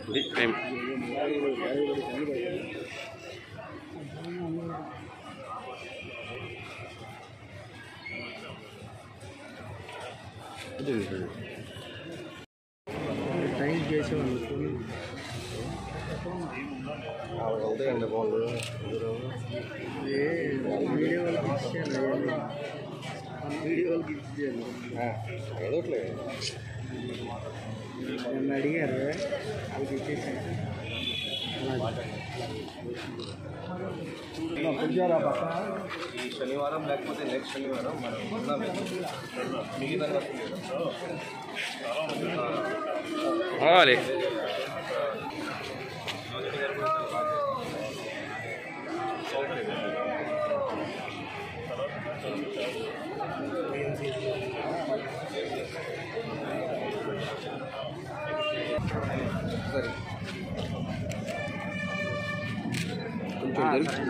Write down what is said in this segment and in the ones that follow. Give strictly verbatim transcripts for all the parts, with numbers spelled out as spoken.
Time చేసేవాళ్ళు వెళ్తాయండి బాగుంది video వాళ్ళకి ఇచ్చేయాలి వీడియో వాళ్ళకి ఇచ్చేయాలి చదవట్లేదు నన్ను అడిగారు వాళ్ళకి ఇచ్చేసాను ఈ శనివారం లేకపోతే నెక్స్ట్ శనివారం మనం మిగతా సరే కొంచెం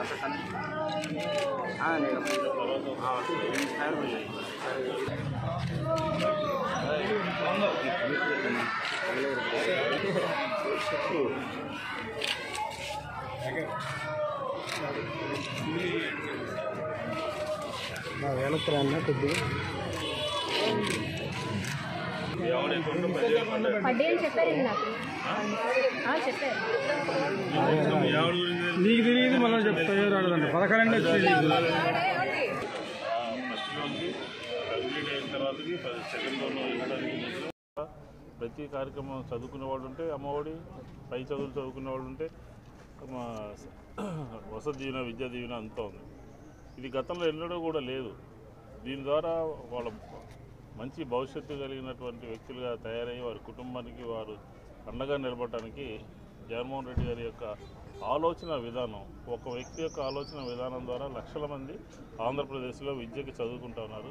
వెనక్కి రాన్నా కొద్దిగా పడ్డాయని చెప్పారండి నాకు చెప్పారు నీకు తెలియదు మనం చెప్తాయో రాదండి పథకాలండి వచ్చేది ప్రతి కార్యక్రమం చదువుకునే వాళ్ళు ఉంటే అమ్మఒడి, పై చదువులు చదువుకునే వాళ్ళు ఉంటే వసతి దీవెన, విద్యా దీవెన అంతా ఉంది. ఇది గతంలో ఎన్నడూ కూడా లేదు. దీని ద్వారా వాళ్ళ మంచి భవిష్యత్తు కలిగినటువంటి వ్యక్తులుగా తయారయ్యి వారి కుటుంబానికి వారు అండగా నిలబడటానికి జగన్మోహన్ రెడ్డి గారి యొక్క ఆలోచన విధానం, ఒక వ్యక్తి యొక్క ఆలోచన విధానం ద్వారా లక్షల మంది ఆంధ్రప్రదేశ్లో విద్యకి చదువుకుంటూ ఉన్నారు.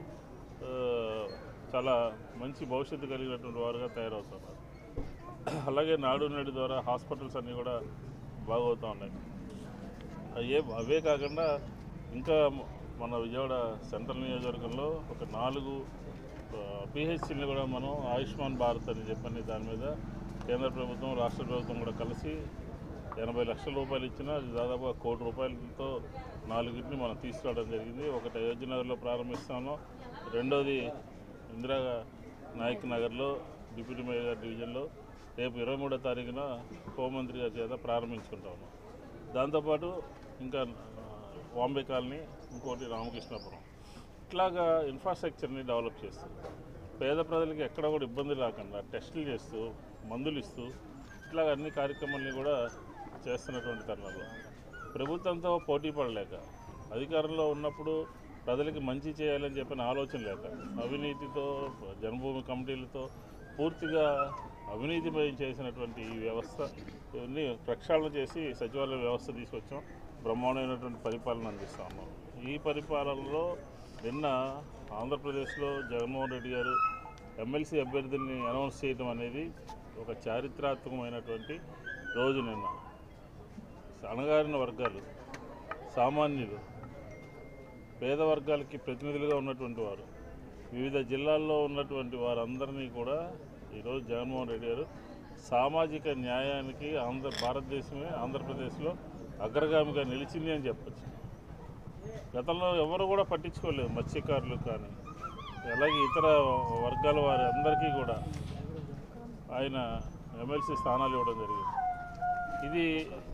చాలా మంచి భవిష్యత్తు కలిగినటువంటి వారుగా తయారవుతున్నారు. అలాగే నాడు నేడు ద్వారా హాస్పిటల్స్ అన్నీ కూడా బాగవుతూ ఉన్నాయి. అయ్యే అవే కాకుండా ఇంకా మన విజయవాడ సెంట్రల్ నియోజకవర్గంలో ఒక నాలుగు పిహెచ్సిని కూడా మనం ఆయుష్మాన్ భారత్ అని చెప్పని దాని మీద కేంద్ర ప్రభుత్వం, రాష్ట్ర ప్రభుత్వం కూడా కలిసి ఎనభై లక్షల రూపాయలు ఇచ్చిన దాదాపుగా కోటి రూపాయలతో నాలుగింటిని మనం తీసుకురావడం జరిగింది. ఒకటి అయోధ్య నగర్లో ప్రారంభిస్తాను, రెండోది ఇందిరా నాయక్ నగర్లో డిప్యూటీ మేయర్ డివిజన్లో రేపు ఇరవై మూడో తారీఖున హోంమంత్రి గారి చేత ప్రారంభించుకుంటాము. దాంతోపాటు ఇంకా బాంబే కాలనీ, ఇంకోటి రామకృష్ణాపురం, ఇట్లాగా ఇన్ఫ్రాస్ట్రక్చర్ని డెవలప్ చేస్తూ పేద ప్రజలకి ఎక్కడ కూడా ఇబ్బంది రాకుండా టెస్టులు చేస్తూ మందులు ఇస్తూ ఇట్లాగ అన్ని కార్యక్రమాలని కూడా చేస్తున్నటువంటి తరుణంలో ప్రభుత్వంతో పోటీ పడలేక, అధికారంలో ఉన్నప్పుడు ప్రజలకి మంచి చేయాలని చెప్పిన ఆలోచన లేక, అవినీతితో జన్మభూమి కమిటీలతో పూర్తిగా అవినీతిమయం చేసినటువంటి ఈ వ్యవస్థని ప్రక్షాళన చేసి సచివాలయ వ్యవస్థ తీసుకొచ్చాం. బ్రహ్మాండమైనటువంటి పరిపాలన అందిస్తూ ఉన్నాం. ఈ పరిపాలనలో నిన్న ఆంధ్రప్రదేశ్లో జగన్మోహన్ రెడ్డి గారు ఎమ్మెల్సీ అభ్యర్థుల్ని అనౌన్స్ చేయడం అనేది ఒక చారిత్రాత్మకమైనటువంటి రోజు. నిన్న అణగారిన వర్గాలు, సామాన్యులు, పేద వర్గాలకి ప్రతినిధులుగా ఉన్నటువంటి వారు, వివిధ జిల్లాల్లో ఉన్నటువంటి వారందరినీ కూడా ఈరోజు జగన్మోహన్ రెడ్డి గారు సామాజిక న్యాయానికి ఆంధ్ర భారతదేశమే ఆంధ్రప్రదేశ్లో అగ్రగామిగా నిలిచింది అని చెప్పచ్చు. గతంలో ఎవరు కూడా పట్టించుకోలేదు, మత్స్యకారులు కానీ అలాగే ఇతర వర్గాల వారి అందరికీ కూడా ఆయన ఎమ్మెల్సీ స్థానాలు ఇవ్వడం జరిగింది. ఇది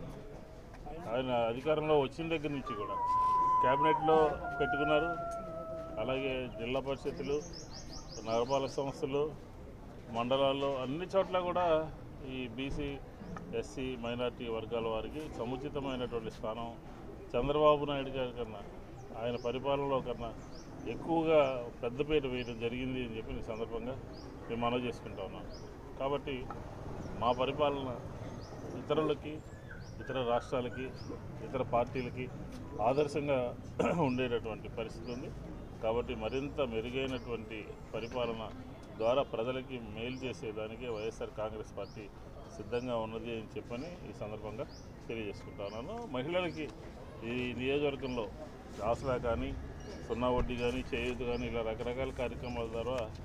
ఆయన అధికారంలో వచ్చిన దగ్గర నుంచి కూడా క్యాబినెట్లో పెట్టుకున్నారు. అలాగే జిల్లా పరిషత్తులు, నగరపాలక సంస్థలు, మండలాల్లో అన్ని చోట్ల కూడా ఈ బీసీ, ఎస్సీ, మైనార్టీ వర్గాల వారికి సముచితమైనటువంటి స్థానం చంద్రబాబు నాయుడు గారి కన్నా, ఆయన పరిపాలనలో కన్నా ఎక్కువగా పెద్దపీట వేయడం జరిగింది అని చెప్పి ఈ సందర్భంగా మేము మనవి చేసుకుంటా ఉన్నాం. కాబట్టి మా పరిపాలన ఇతరులకి, ఇతర రాష్ట్రాలకి, ఇతర పార్టీలకి ఆదర్శంగా ఉండేటటువంటి పరిస్థితి ఉంది. కాబట్టి మరింత మెరుగైనటువంటి పరిపాలన ద్వారా ప్రజలకి మేలు చేసేదానికి వైఎస్ఆర్ కాంగ్రెస్ పార్టీ సిద్ధంగా ఉన్నది అని చెప్పని ఈ సందర్భంగా తెలియజేసుకుంటున్నాను. మహిళలకి ఈ నియోజకవర్గంలో ఆసరా కానీ, సున్నా వడ్డీ కానీ, చేయూత కానీ ఇలా రకరకాల కార్యక్రమాల ద్వారా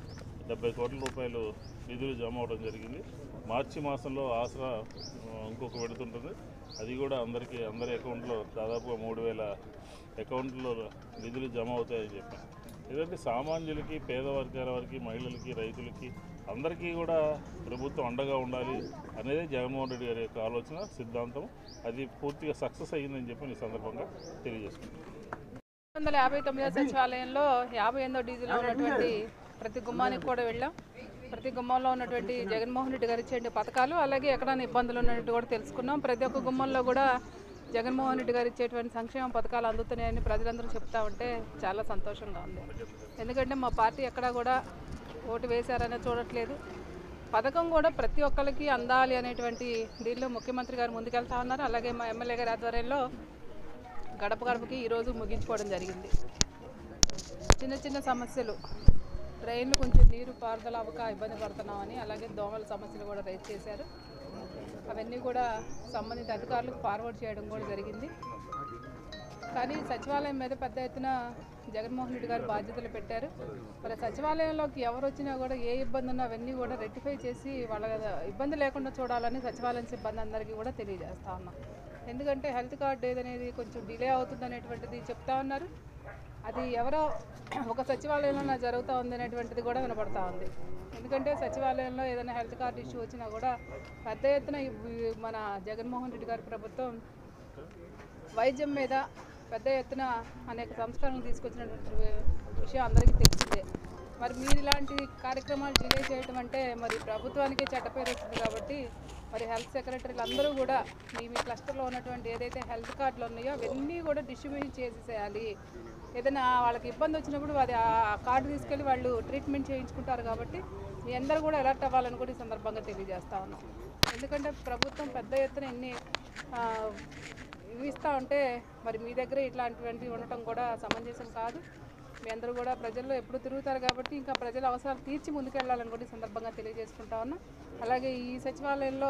డెబ్బై కోట్ల రూపాయలు నిధులు జమ అవడం జరిగింది. మార్చి మాసంలో ఆసరా ఇంకొక పెడుతుంటుంది, అది కూడా అందరికీ అందరి అకౌంట్లో దాదాపుగా మూడు వేల అకౌంట్లో నిధులు జమ అవుతాయని చెప్పాను. ఎందుకంటే సామాన్యులకి, పేద వర్గాల వారికి, మహిళలకి, రైతులకి అందరికీ కూడా ప్రభుత్వం అండగా ఉండాలి అనేది జగన్మోహన్ రెడ్డి గారి యొక్క ఆలోచన, సిద్ధాంతం. అది పూర్తిగా సక్సెస్ అయ్యిందని చెప్పి ఈ సందర్భంగా తెలియజేసుకుంటాను. వందల యాభై తొమ్మిదో సచివాలయంలో యాభై ఎనిమిదో డీజీలో ఉన్నటువంటి ప్రతి గుమ్మానికి కూడా వెళ్ళాం. ప్రతి గుమ్మంలో ఉన్నటువంటి జగన్మోహన్ రెడ్డి గారు ఇచ్చే పథకాలు, అలాగే ఎక్కడైనా ఇబ్బందులు ఉన్నట్టు కూడా తెలుసుకున్నాం. ప్రతి ఒక్క గుమ్మంలో కూడా జగన్మోహన్ రెడ్డి గారు ఇచ్చేటువంటి సంక్షేమ పథకాలు అందుతున్నాయని ప్రజలందరూ చెప్తా ఉంటే చాలా సంతోషంగా ఉంది. ఎందుకంటే మా పార్టీ ఎక్కడా కూడా ఓటు వేశారనే చూడట్లేదు. పథకం కూడా ప్రతి ఒక్కరికి అందాలి అనేటువంటి దీనిలో ముఖ్యమంత్రి గారు ముందుకెళ్తా ఉన్నారు. అలాగే మా ఎమ్మెల్యే గారి ఆధ్వర్యంలో గడప గడపకి ఈరోజు ముగించుకోవడం జరిగింది. చిన్న చిన్న సమస్యలు, ట్రైన్లు కొంచెం నీరు పారుదల అవ్వక ఇబ్బంది పడుతున్నామని, అలాగే దోమల సమస్యలు కూడా రైజ్ చేశారు. అవన్నీ కూడా సంబంధిత అధికారులకు ఫార్వర్డ్ చేయడం కూడా జరిగింది. కానీ సచివాలయం మీద పెద్ద ఎత్తున జగన్మోహన్ రెడ్డి గారు బాధ్యతలు పెట్టారు. మరి సచివాలయంలోకి ఎవరు వచ్చినా కూడా ఏ ఇబ్బంది ఉన్నా అవన్నీ కూడా రెక్టిఫై చేసి వాళ్ళ ఇబ్బంది లేకుండా చూడాలని సచివాలయం సిబ్బంది అందరికీ కూడా తెలియజేస్తా ఉన్నాం. ఎందుకంటే హెల్త్ కార్డు ఏదనేది కొంచెం డిలే అవుతుంది అనేటువంటిది చెప్తా ఉన్నారు. అది ఎవరో ఒక సచివాలయంలో జరుగుతూ ఉంది అనేటువంటిది కూడా వినపడతా ఉంది. ఎందుకంటే సచివాలయంలో ఏదైనా హెల్త్ కార్డు ఇష్యూ వచ్చినా కూడా పెద్ద ఎత్తున మన జగన్మోహన్ రెడ్డి గారి ప్రభుత్వం వైద్యం మీద పెద్ద ఎత్తున అనేక సంస్కరణలు తీసుకొచ్చినటువంటి విషయం అందరికీ తెలిసిందే. మరి మీరు ఇలాంటి కార్యక్రమాలు డిలే చేయడం అంటే మరి ప్రభుత్వానికి చెడ్డపేరు వస్తుంది. కాబట్టి మరి హెల్త్ సెక్రటరీలు అందరూ కూడా మీ మీ క్లస్టర్లో ఉన్నటువంటి ఏదైతే హెల్త్ కార్డులు ఉన్నాయో అవన్నీ కూడా డిస్ట్రిబ్యూషన్ చేసేసేయాలి. ఏదైనా వాళ్ళకి ఇబ్బంది వచ్చినప్పుడు అది ఆ కార్డు తీసుకెళ్ళి వాళ్ళు ట్రీట్మెంట్ చేయించుకుంటారు. కాబట్టి మీ అందరూ కూడా అలర్ట్ అవ్వాలని కూడా ఈ సందర్భంగా తెలియజేస్తా ఉన్నాం. ఎందుకంటే ప్రభుత్వం పెద్ద ఎత్తున ఎన్ని ఇవి ఇస్తూ ఉంటే మరి మీ దగ్గర ఇట్లాంటివన్నీ ఉండటం కూడా సమంజసం కాదు. మీ అందరూ కూడా ప్రజల్లో ఎప్పుడు తిరుగుతారు కాబట్టి ఇంకా ప్రజల అవసరాలు తీర్చి ముందుకెళ్లాలని కూడా ఈ సందర్భంగా తెలియజేసుకుంటా ఉన్నాం. అలాగే ఈ సచివాలయంలో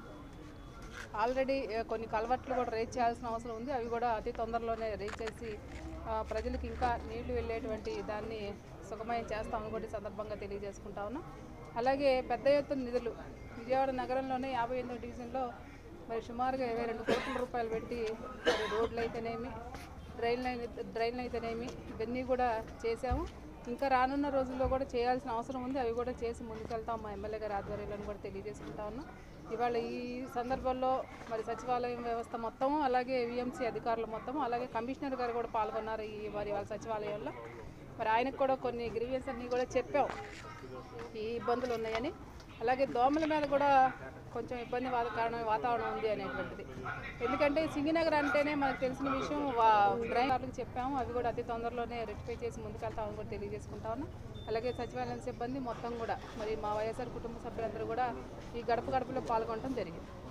ఆల్రెడీ కొన్ని కలవట్లు కూడా రేజ్ చేయాల్సిన అవసరం ఉంది. అవి కూడా అతి తొందరలోనే రేజ్ చేసి ప్రజలకు ఇంకా నీళ్లు వెళ్ళేటువంటి దాన్ని సుగమయం చేస్తామని కూడా ఈ సందర్భంగా తెలియజేసుకుంటా ఉన్నాం. అలాగే పెద్ద ఎత్తున నిధులు విజయవాడ నగరంలోనే యాభై ఎనిమిదో డివిజన్లో మరి సుమారుగా ఇరవై రెండు కోట్ల రూపాయలు పెట్టి మరి రోడ్లు అయితేనేమి, డ్రైన్లు డ్రైన్లు అయితేనేమి ఇవన్నీ కూడా చేసాము. ఇంకా రానున్న రోజుల్లో కూడా చేయాల్సిన అవసరం ఉంది. అవి కూడా చేసి ముందుకెళ్తాం మా ఎమ్మెల్యే గారి ఆధ్వర్యంలో కూడా తెలియజేసుకుంటా ఉన్నాం. ఇవాళ ఈ సందర్భంలో మరి సచివాలయం వ్యవస్థ మొత్తం, అలాగే విఎంసీ అధికారులు మొత్తం, అలాగే కమిషనర్ గారు కూడా పాల్గొన్నారు ఈ మరి వాళ్ళ సచివాలయంలో. మరి ఆయనకు కూడా కొన్ని గ్రీవియన్స్ అన్నీ కూడా చెప్పాం ఈ ఇబ్బందులు ఉన్నాయని. అలాగే దోమల మీద కూడా కొంచెం ఇబ్బంది కారణం వాతావరణం ఉంది అనేటువంటిది. ఎందుకంటే సింగినగర్ అంటేనే మనకు తెలిసిన విషయం, డ్రైవర్లకు చెప్పాము. అవి కూడా అతి తొందరలోనే రెక్టిఫై చేసి ముందుకెళ్తామని కూడా తెలియజేసుకుంటా ఉన్నాం. అలాగే సచివాలయం సిబ్బంది మొత్తం కూడా మరి మా వైఎస్ఆర్ కుటుంబ సభ్యులందరూ కూడా ఈ గడప గడపలో పాల్గొనడం జరిగింది.